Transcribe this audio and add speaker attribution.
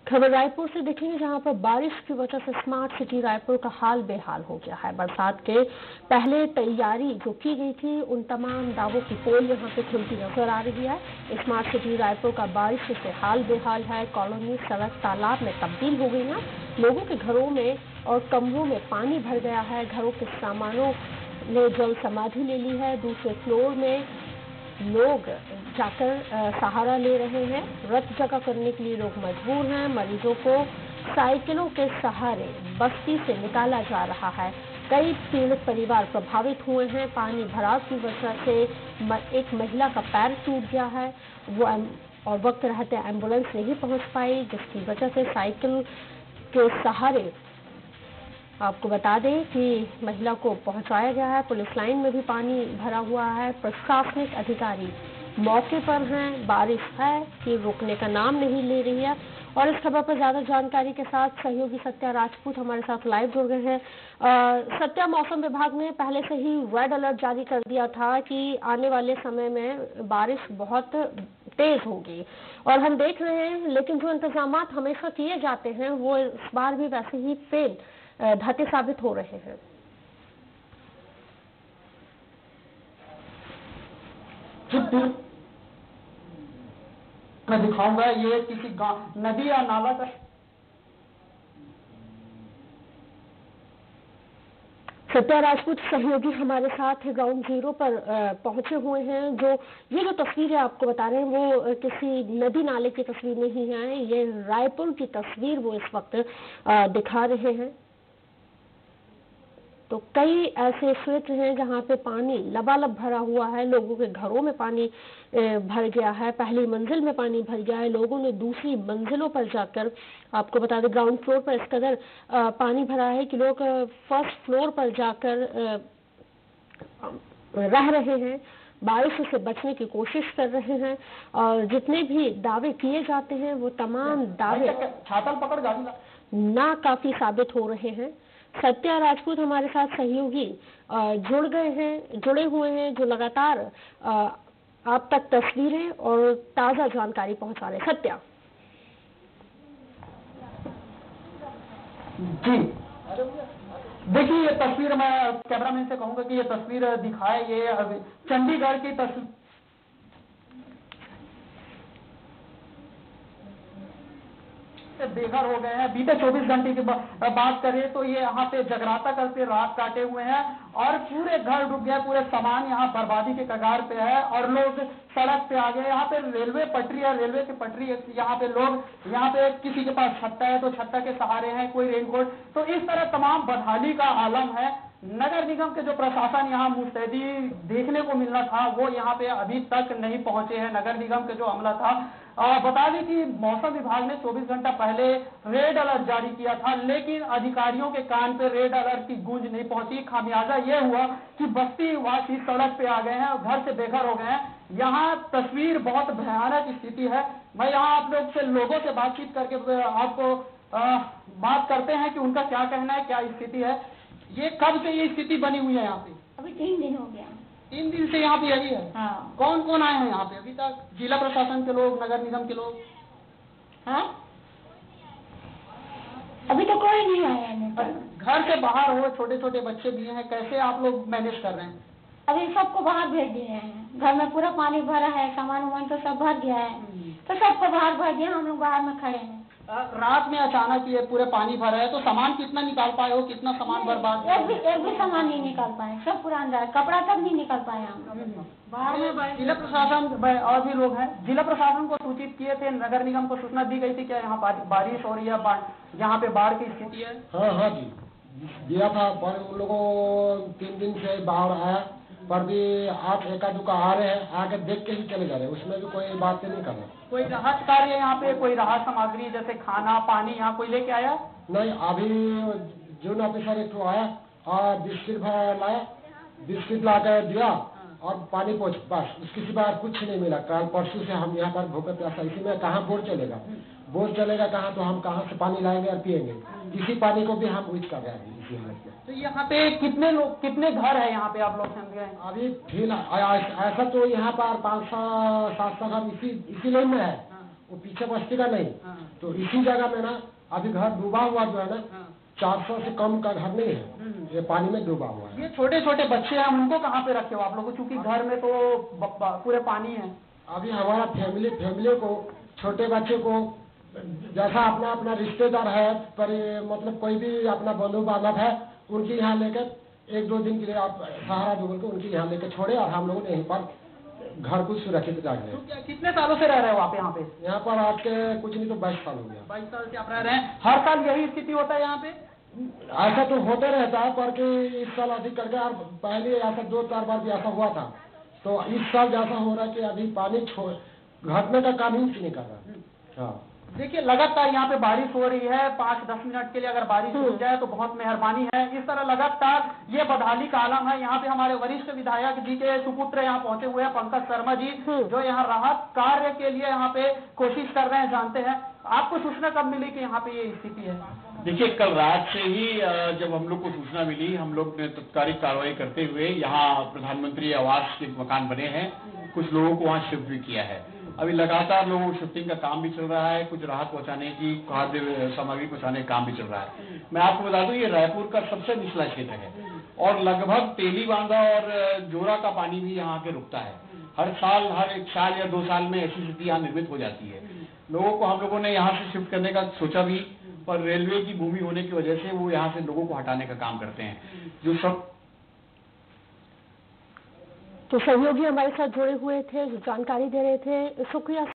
Speaker 1: खबर रायपुर से देखेंगे, जहां पर बारिश की वजह से स्मार्ट सिटी रायपुर का हाल बेहाल हो गया है। बरसात के पहले तैयारी जो की गई थी, उन तमाम दावों की पोल यहां पे खुलती नजर आ रही है। स्मार्ट सिटी रायपुर का बारिश से हाल बेहाल है। कॉलोनी सड़क तालाब में तब्दील हो गई है। लोगों के घरों में और कमरों में पानी भर गया है। घरों के सामानों ने जल समाधि ले ली है। दूसरे फ्लोर में लोग जाकर सहारा ले रहे हैं। रथ जगह करने के लिए लोग मजबूर हैं। मरीजों को साइकिलों के सहारे बस्ती से निकाला जा रहा है। कई पीड़ित परिवार प्रभावित हुए हैं। पानी भराव की वजह से एक महिला का पैर टूट गया है, वो और वक्त रहते एम्बुलेंस नहीं पहुंच पाई, जिसकी वजह से साइकिल के सहारे आपको बता दें कि महिला को पहुंचाया गया है। पुलिस लाइन में भी पानी भरा हुआ है। प्रशासनिक अधिकारी मौके पर हैं। बारिश है कि रुकने का नाम नहीं ले रही है। और इस खबर पर ज्यादा जानकारी के साथ सहयोगी सत्या राजपूत हमारे साथ लाइव जुड़ गए हैं। सत्या, मौसम विभाग ने पहले से ही रेड अलर्ट जारी कर दिया था कि आने वाले समय में बारिश बहुत तेज होगी, और हम देख रहे हैं, लेकिन जो इंतजाम हमेशा किए जाते हैं वो इस बार भी वैसे ही फेल ढाटे साबित हो रहे हैं।
Speaker 2: मैं दिखाऊंगा, ये किसी नदी या नाला का।
Speaker 1: सत्या राजपूत सहयोगी हमारे साथ ग्राउंड जीरो पर पहुंचे हुए हैं। ये जो तस्वीरें आपको बता रहे हैं वो किसी नदी नाले की तस्वीर नहीं है, ये रायपुर की तस्वीर वो इस वक्त दिखा रहे हैं। तो कई ऐसे क्षेत्र हैं जहां पे पानी लबालब भरा हुआ है। लोगों के घरों में पानी भर गया है। पहली मंजिल में पानी भर गया है। लोगों ने दूसरी मंजिलों पर जाकर, आपको बता दें, ग्राउंड फ्लोर पर इस कदर पानी भरा है कि लोग फर्स्ट फ्लोर पर जाकर रह रहे हैं। बारिश से बचने की कोशिश कर रहे हैं, और जितने भी दावे किए जाते हैं वो तमाम दावे
Speaker 2: छातल पकड़ गाड़ी
Speaker 1: ना काफी साबित हो रहे हैं। सत्या राजपूत हमारे साथ सहयोगी जुड़े हुए हैं, जो लगातार आप तक तस्वीरें और ताजा जानकारी पहुंचा रहे। सत्या
Speaker 2: जी, देखिए ये तस्वीर, मैं कैमरामैन से कहूंगा कि ये तस्वीर दिखाए। ये चंडीगढ़ की तस्वीर बेघर हो गए हैं। बीते 24 घंटे की बात करें तो ये यहाँ पे जगराता करते रात काटे हुए हैं, और पूरे घर डूब गए, पूरे सामान यहाँ बर्बादी के कगार पे है, और लोग सड़क पे आ गए। यहाँ पे रेलवे पटरी है, रेलवे की पटरी, यहाँ पे लोग, यहाँ पे किसी के पास छत्ता है तो छत्ता के सहारे हैं, कोई रेनकोट। तो इस तरह तमाम बदहाली का आलम है। नगर निगम के जो प्रशासन यहाँ मुस्तैदी देखने को मिलना था, वो यहाँ पे अभी तक नहीं पहुंचे हैं। नगर निगम के जो अमला था, बता दें कि मौसम विभाग ने 24 घंटा पहले रेड अलर्ट जारी किया था, लेकिन अधिकारियों के कान पे रेड अलर्ट की गूंज नहीं पहुंची। खामियाजा ये हुआ कि बस्ती वासी सड़क पे आ गए हैं और घर से बेघर हो गए हैं। यहाँ तस्वीर बहुत भयानक स्थिति है। मैं यहाँ आप लोगों से बातचीत करके आपको बात करते हैं कि उनका क्या कहना है, क्या स्थिति है। ये कब से ये स्थिति बनी हुई है यहाँ पे?
Speaker 3: अभी 3 दिन हो गया।
Speaker 2: 3 दिन से यहाँ पे यही है?
Speaker 3: हाँ।
Speaker 2: कौन कौन आए हैं यहाँ पे अभी तक? जिला प्रशासन के लोग, नगर निगम के लोग?
Speaker 3: हाँ, अभी तो कोई नहीं आया है।
Speaker 2: घर से बाहर हो, छोटे छोटे बच्चे भी हैं, कैसे आप लोग मैनेज कर रहे हैं?
Speaker 3: अभी सबको बाहर भेज दिए हैं। घर में पूरा पानी भरा है, सामान वामान तो सब भर गया है, तो सबको बाहर भर दिया। हम लोग बाहर में खड़े हैं।
Speaker 2: रात में अचानक ये पूरे पानी भरा है, तो सामान कितना निकाल पाए हो? कितना सामान बर्बाद?
Speaker 3: एक भी सामान नहीं निकाल पाए, सब पूरा अंदर, कपड़ा तक नहीं निकाल पाए हम लोग। बाहर में
Speaker 2: जिला प्रशासन और भी लोग हैं, जिला प्रशासन को सूचित किए थे, नगर निगम को सूचना दी गई थी क्या यहाँ बारिश हो रही है, यहाँ पे बाढ़ की स्थिति है?
Speaker 4: हाँ जी, दिया था। उन लोगों 3 दिन से बाढ़ आया, पर भी आप एका दुका आ रहे हैं, आके देख के ही चले जा रहे हैं, उसमें भी कोई बात नहीं कर रहे।
Speaker 2: कोई राहत कार्य यहाँ पे, कोई राहत सामग्री जैसे खाना पानी यहाँ कोई लेके आया?
Speaker 4: नहीं, अभी जून ऑफिसर एक आया और बिस्किट लाया, बिस्किट ला कर दिया और पानी पहुँच, बस उसके सिवा कुछ नहीं मिला। कल परसों से हम यहाँ पर भूखे प्यासा, इसी में कहाँ बोर चलेगा, बोर चलेगा कहाँ, तो हम कहाँ से पानी लाएंगे और पिएंगे? इसी पानी को भी हम यूज कर रहे हैं इसी हालत में।
Speaker 2: तो यहाँ पे कितने घर है यहाँ पे आप लोग समझे?
Speaker 4: अभी फिलहाल ऐसा तो यहाँ पर 500-700 घर इसी लाइन में है, वो पीछे बस्ती का नहीं। तो इसी जगह में ना अभी घर डूबा हुआ जो है ना 400 से कम का घर नहीं है, ये पानी में डूबा हुआ है।
Speaker 2: ये छोटे छोटे बच्चे हैं, उनको कहाँ पे रखे हो आप लोग? चूंकि घर में तो पूरे पानी है।
Speaker 4: अभी हमारा फैमिली को, छोटे बच्चे को, जैसा अपना अपना रिश्तेदार है, पर मतलब कोई भी अपना बंधु बांधव है, उनके यहाँ लेकर 1-2 दिन के लिए आप सहारा जोड़ के उनके यहाँ लेकर छोड़े और हम लोगों ने यहीं पर घर को सुरक्षित रखे।
Speaker 2: तो कितने सालों से रह रहे हो आप यहाँ पे?
Speaker 4: यहाँ पर आपके कुछ नहीं तो 22 साल हो गया।
Speaker 2: 22 साल से आप रह रहे हैं। हर साल यही स्थिति होता है यहाँ पे?
Speaker 4: ऐसा तो होते रहता है, पर कि इस साल अधिक करके, और पहले ऐसा 2-4 बार भी ऐसा हुआ था। तो इस साल जैसा हो रहा है कि अभी पानी घटने का काम ही नहीं कर रहा। हाँ,
Speaker 2: देखिए लगातार यहाँ पे बारिश हो रही है। 5-10 मिनट के लिए अगर बारिश हो जाए तो बहुत मेहरबानी है। इस तरह लगातार ये बदहाली का आलम है। यहाँ पे हमारे वरिष्ठ विधायक जी के सुपुत्र यहाँ पहुंचे हुए हैं, पंकज शर्मा जी, जो यहाँ राहत कार्य के लिए यहाँ पे कोशिश कर रहे हैं। जानते हैं आपको सूचना कब मिली कि यहाँ पे ये स्थिति है?
Speaker 5: देखिए, कल रात से ही जब हम लोग को सूचना मिली, हम लोग ने तत्कालिक कार्रवाई करते हुए यहाँ प्रधानमंत्री आवास के मकान बने हैं, कुछ लोगों को वहाँ शिफ्ट भी किया है। अभी लगातार लोगों को शिफ्टिंग का काम भी चल रहा है, कुछ राहत पहुंचाने की, खाद्य सामग्री पहुंचाने का काम भी चल रहा है। मैं आपको बता दूं, ये रायपुर का सबसे निचला क्षेत्र है और लगभग तेली बांधा और जोरा का पानी भी यहाँ के रुकता है। हर 1 साल या 2 साल में ऐसी स्थिति यहाँ निर्मित हो जाती है। लोगों को हम लोगों ने यहाँ से शिफ्ट करने का सोचा भी, पर रेलवे की भूमि होने की वजह से वो यहाँ से लोगों को हटाने का काम करते हैं। जो सब
Speaker 1: तो सहयोगी हमारे साथ जुड़े हुए थे, जो जानकारी दे रहे थे, शुक्रिया।